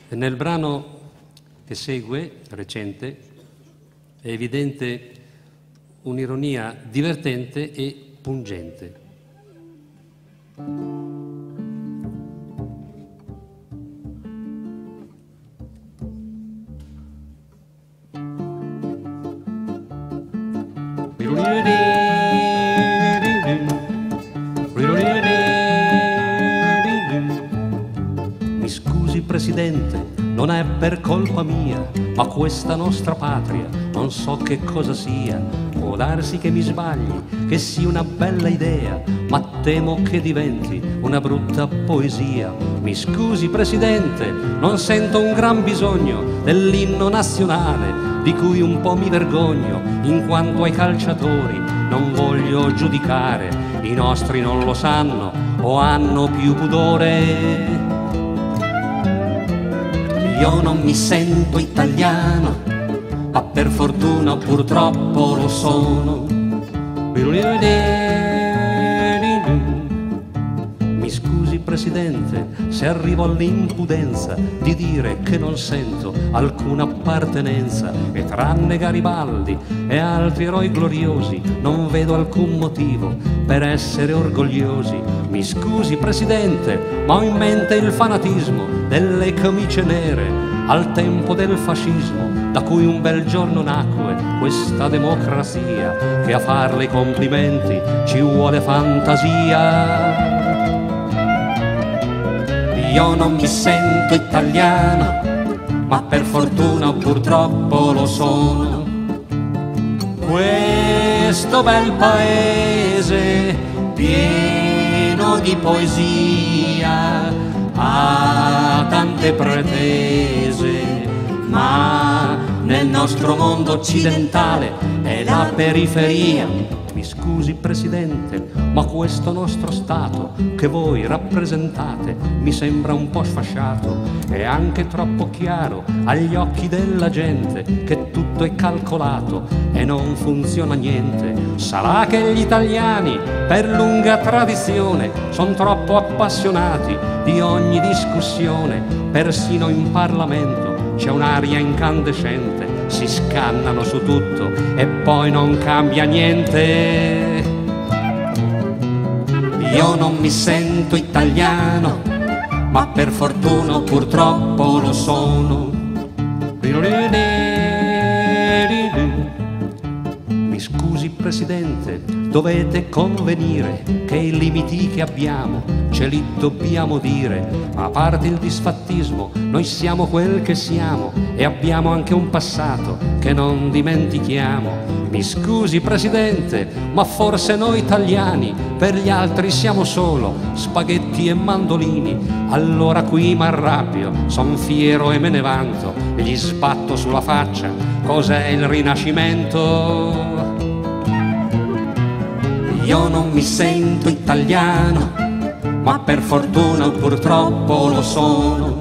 Nel brano che segue, recente, è evidente un'ironia divertente e pungente. Mi scusi Presidente, non è per colpa mia, ma questa nostra patria non so che cosa sia. Può darsi che mi sbagli, che sia una bella idea, ma temo che diventi una brutta poesia. Mi scusi Presidente, non sento un gran bisogno dell'inno nazionale, di cui un po' mi vergogno, in quanto ai calciatori non voglio giudicare. I nostri non lo sanno o hanno più pudore. Io non mi sento italiano, ma per fortuna purtroppo lo sono. Mi scusi Presidente se arrivo all'impudenza di dire che non sento alcuna appartenenza, e tranne Garibaldi e altri eroi gloriosi non vedo alcun motivo per essere orgogliosi. Mi scusi Presidente, ma ho in mente il fanatismo delle camicie nere al tempo del fascismo, da cui un bel giorno nacque questa democrazia, che a farle i complimenti ci vuole fantasia. Io non mi sento italiano, ma per fortuna purtroppo lo sono. Questo bel paese pieno di poesia ha tante pretese, ma nel nostro mondo occidentale è la periferia. Mi scusi Presidente, ma questo nostro Stato che voi rappresentate mi sembra un po' sfasciato, è anche troppo chiaro agli occhi della gente che tutto è calcolato e non funziona niente. Sarà che gli italiani per lunga tradizione sono troppo appassionati di ogni discussione, persino in Parlamento c'è un'aria incandescente, si scannano su tutto e poi non cambia niente. Io non mi sento italiano, ma per fortuna purtroppo lo sono. Mi scusi Presidente, dovete convenire che i limiti che abbiamo ce li dobbiamo dire. Ma a parte il disfattismo, noi siamo quel che siamo e abbiamo anche un passato che non dimentichiamo. Mi scusi Presidente, ma forse noi italiani per gli altri siamo solo spaghetti e mandolini. Allora qui m'arrabbio, son fiero e me ne vanto e gli sbatto sulla faccia cos'è il Rinascimento. Io non mi sento italiano, ma per fortuna purtroppo lo sono.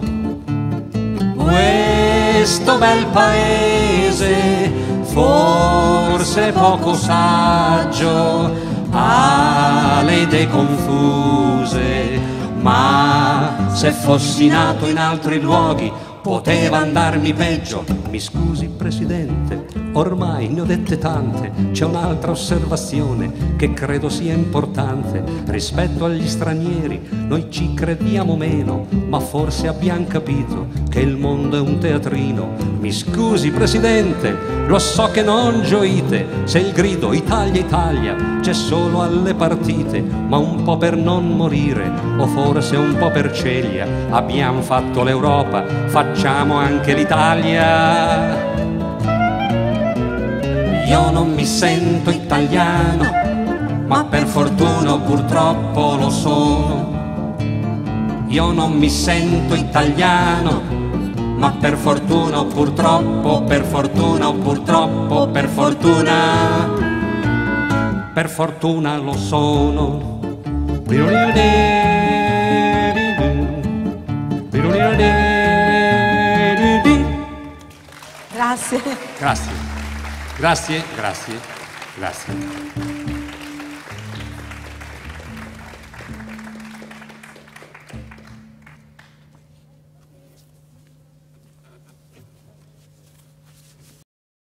Questo bel paese, forse poco saggio, ha le idee confuse, ma se fossi nato in altri luoghi poteva andarmi peggio. Mi scusi Presidente, ormai ne ho dette tante, c'è un'altra osservazione che credo sia importante. Rispetto agli stranieri noi ci crediamo meno, ma forse abbiamo capito che il mondo è un teatrino. Mi scusi Presidente, lo so che non gioite se il grido Italia Italia c'è solo alle partite, ma un po' per non morire o forse un po' per ceglia. Abbiamo fatto l'Europa, facciamo anche l'Italia. Io non mi sento italiano, ma per fortuna purtroppo lo sono. Io non mi sento italiano, ma per fortuna purtroppo, per fortuna purtroppo, per fortuna lo sono. Grazie. Grazie, grazie, grazie, grazie.